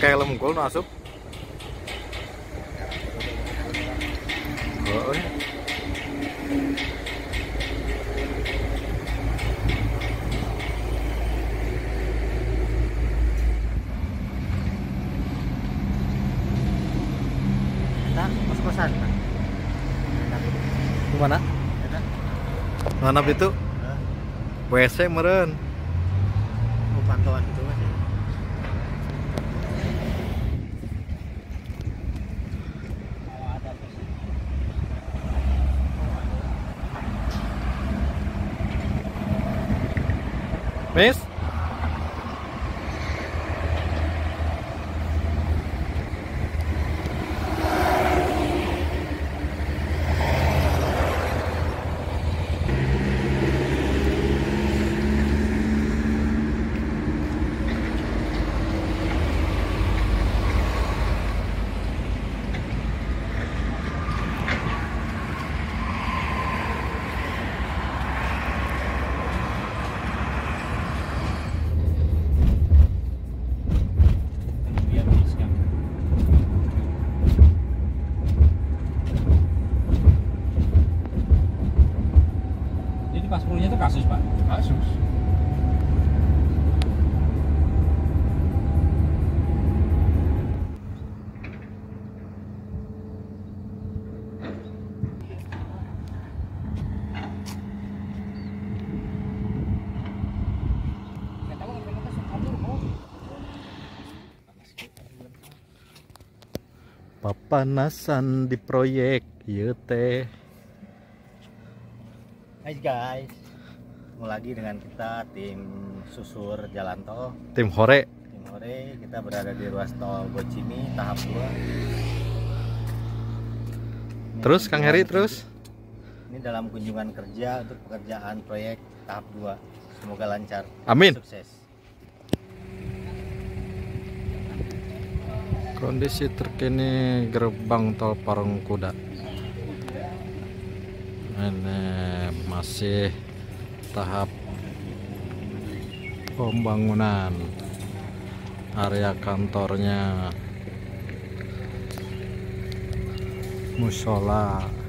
make helm unggul nu asup. Oh, ya. Kita kos-kosan kan? Mana? Mana itu? WC meren. Oh, pantauan itu masih. Miss? Jadi paspornya itu kasus, Pak? Kasus. Papanasan di proyek ieu teh. Hai guys, ketemu lagi dengan kita tim susur jalan tol Tim Hore. Tim Hore. Kita berada di ruas tol Bocimi tahap 2. Terus Kang Heri terus. Ini dalam kunjungan kerja untuk pekerjaan proyek tahap 2. Semoga lancar. Amin. Sukses. Kondisi terkini gerbang tol Parungkuda. Ini masih tahap pembangunan. Area kantornya musola